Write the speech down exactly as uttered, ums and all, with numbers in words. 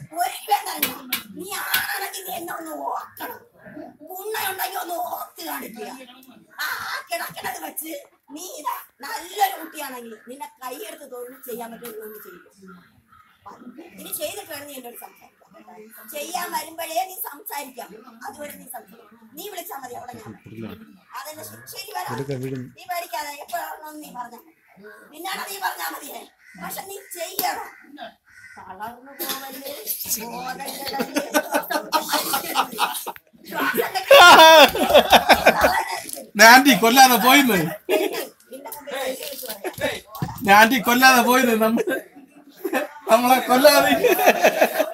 നീ ആണെങ്കിൽ നീ എന്നെ ഒന്ന് ഓർക്കണം. ഉണ്ണയുണ്ടെങ്കിൽ ഒന്ന് ഓർത്ത് കാണിക്കുക. ആ കിടക്കണത് വെച്ച് നീ ഇതാ നല്ലൊരു കുട്ടിയാണെങ്കിൽ നിന്നെ കൈയെടുത്ത് തൊഴിൽ ചെയ്യാൻ പറ്റുന്ന ചെയ്യും. ഇനി ചെയ്തിട്ട് വേണം നീ എന്നോട് സംസാരിക്കാം. ചെയ്യാൻ വരുമ്പോഴേ നീ സംസാരിക്കാം. അതുവരെ നീ സംസാരിക്കാം. നീ വിളിച്ചാൽ മതി. അവിടെ ഞാൻ അതെന്നെ ശരി വരാം. നീ പേടിക്കാതെ എപ്പോഴാണെന്ന് നീ പറഞ്ഞ പിന്നാണ് നീ പറഞ്ഞാൽ മതിയേ. പക്ഷെ നീ ചെയ്യണം. തളർന്നു പോവല്ലേ. ആന്റി കൊല്ലാതെ പോയിന്ന് ആന്റി കൊല്ലാതെ പോയിന്ന് നമ്മള് നമ്മളെ കൊല്ലാതെ